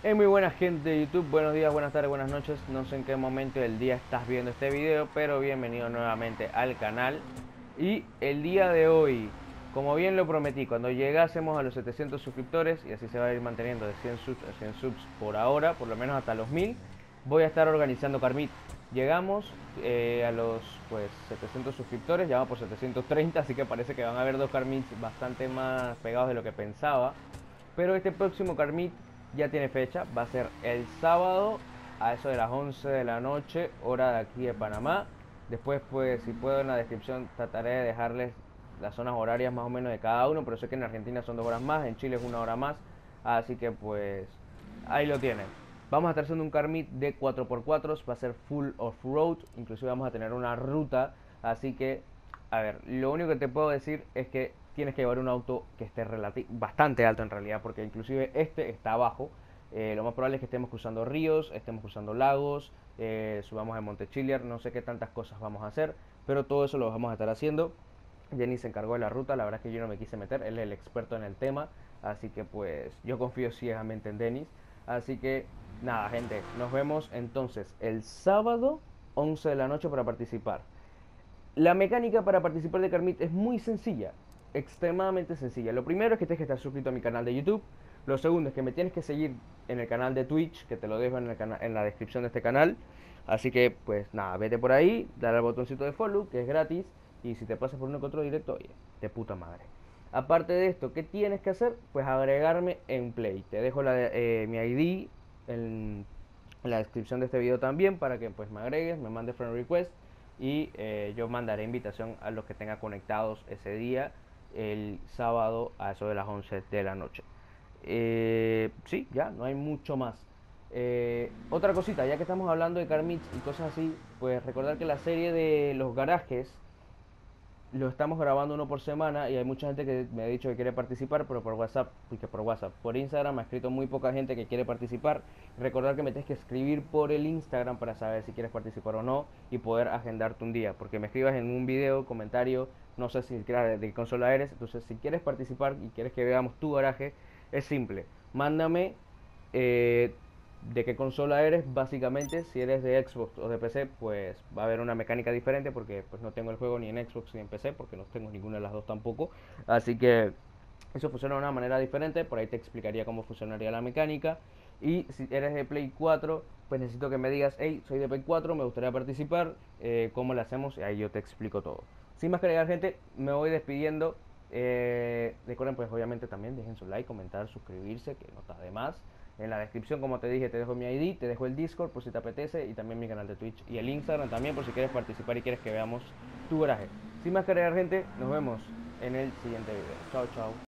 Muy buena gente de YouTube, buenos días, buenas tardes, buenas noches. No sé en qué momento del día estás viendo este video, pero bienvenido nuevamente al canal. Y el día de hoy, como bien lo prometí, cuando llegásemos a los 700 suscriptores, y así se va a ir manteniendo de 100 subs a 100 subs por ahora, por lo menos hasta los 1000, voy a estar organizando Karmit. Llegamos a los 700 suscriptores, ya vamos por 730, así que parece que van a haber dos Karmits bastante más pegados de lo que pensaba. Pero este próximo Karmit ya tiene fecha, va a ser el sábado a eso de las 11 de la noche, hora de aquí de Panamá. Después, pues, si puedo en la descripción trataré de dejarles las zonas horarias más o menos de cada uno, pero sé que en Argentina son 2 horas más, en Chile es 1 hora más, así que pues ahí lo tienen. Vamos a estar haciendo un Karmit de 4x4, va a ser full off-road, inclusive vamos a tener una ruta, así que, a ver, lo único que te puedo decir es que tienes que llevar un auto que esté bastante alto en realidad, porque inclusive este está abajo. Lo más probable es que estemos cruzando ríos, estemos cruzando lagos, subamos el Monte Chiliar, no sé qué tantas cosas vamos a hacer, pero todo eso lo vamos a estar haciendo. Jenny se encargó de la ruta, la verdad es que yo no me quise meter, él es el experto en el tema, así que pues yo confío ciegamente en Denis. Así que nada, gente, nos vemos entonces el sábado 11 de la noche para participar. La mecánica para participar de Karmit es muy sencilla, extremadamente sencilla. Lo primero es que tienes que estar suscrito a mi canal de YouTube. Lo segundo es que me tienes que seguir en el canal de Twitch, que te lo dejo en la descripción de este canal. Así que, pues nada, vete por ahí, dale al botoncito de follow, que es gratis. Y si te pasas por uno que otro directo, oye, de puta madre. Aparte de esto, ¿qué tienes que hacer? Pues agregarme en Play. Te dejo mi ID en, en la descripción de este video también para que pues me agregues, me mandes friend request y yo mandaré invitación a los que tenga conectados ese día, el sábado a eso de las 11 de la noche. Sí, ya, no hay mucho más. Otra cosita, ya que estamos hablando de Carmits y cosas así, pues recordar que la serie de los garajes lo estamos grabando uno por semana y hay mucha gente que me ha dicho que quiere participar, pero por WhatsApp, y que por WhatsApp, por Instagram me ha escrito muy poca gente que quiere participar. Recordar que me tienes que escribir por el Instagram para saber si quieres participar o no y poder agendarte un día, porque me escribas en un video, comentario, no sé si de qué consola eres, entonces si quieres participar y quieres que veamos tu garaje, es simple, mándame eh, de qué consola eres, básicamente. Si eres de Xbox o de PC, pues va a haber una mecánica diferente porque pues no tengo el juego ni en Xbox ni en PC, porque no tengo ninguna de las dos tampoco. Así que eso funciona de una manera diferente, por ahí te explicaría cómo funcionaría la mecánica. Y si eres de Play 4, pues necesito que me digas, hey, soy de Play 4, me gustaría participar, ¿cómo lo hacemos? Y ahí yo te explico todo. Sin más que agregar, gente, me voy despidiendo. Recuerden, pues obviamente también dejen su like, comentar, suscribirse, que no está de más. En la descripción, como te dije, te dejo mi ID, te dejo el Discord por si te apetece y también mi canal de Twitch y el Instagram también por si quieres participar y quieres que veamos tu garaje. Sin más que agregar, gente, nos vemos en el siguiente video. Chao, chao.